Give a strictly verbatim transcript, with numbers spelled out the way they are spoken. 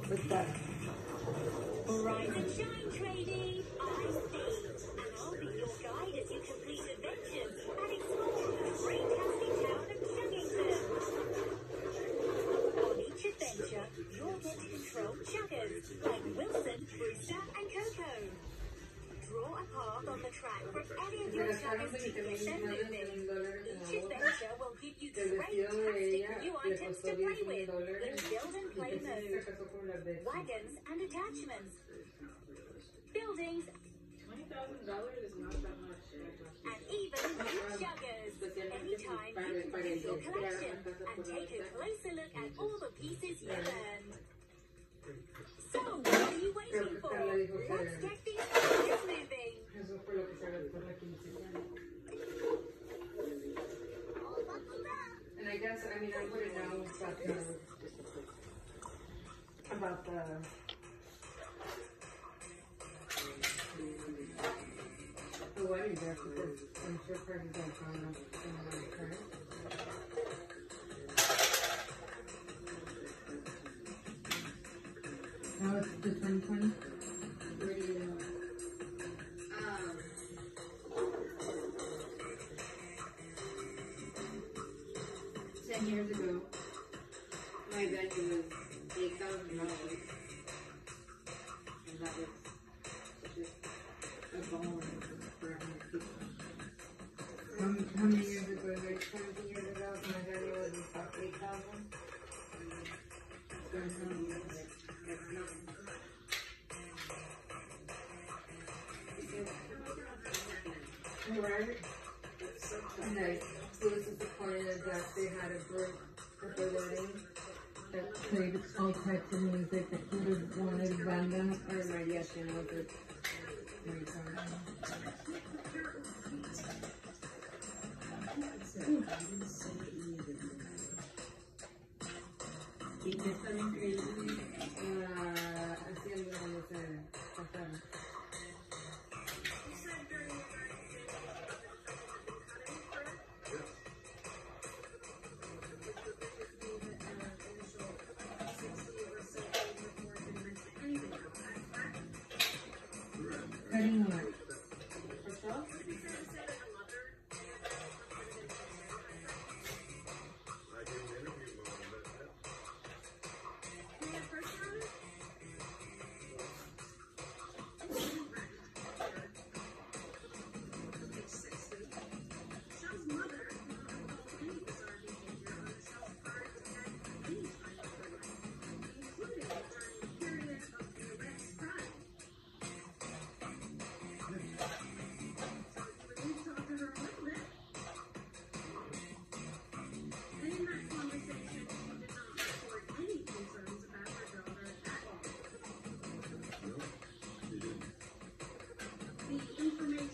What's that? Rise and shine, tradie. I'm Steve, and I'll be your guide as you complete adventures and explore the great casting town of Chuggington. On each adventure, you'll get to control chuggers like Wilson, Brewster, and Coco. Draw a path on the track for any of your chuggers to get them moving. Each adventure will give you great, fantastic new items to play with in build and play mode. Wagons and attachments. Buildings. twenty thousand dollars is not that much. And even new chuggers. Anytime you can view your collection and take a closer look at all the pieces you earned. So, what are you waiting for? Let's get these chuggers moving. And I guess, I mean, I wouldn't know about the, about the, the wedding dress, because I'm sure parties are coming up in the current. Oh, it's the twenty twenty? Where do you know? Um, ten years ago, my venue was eight thousand dollars. And that was just a ball for a hundred people. How, how many years ago? Like seventeen years ago, my venue was about eight thousand. Right? And like, so this is the point is that they had a group at their wedding that played all types of music that you would want to run them, or mariachi, and was it? ¿Y qué está bien creíble? Haciendo como se pasaron. Cutting what? Herself? Information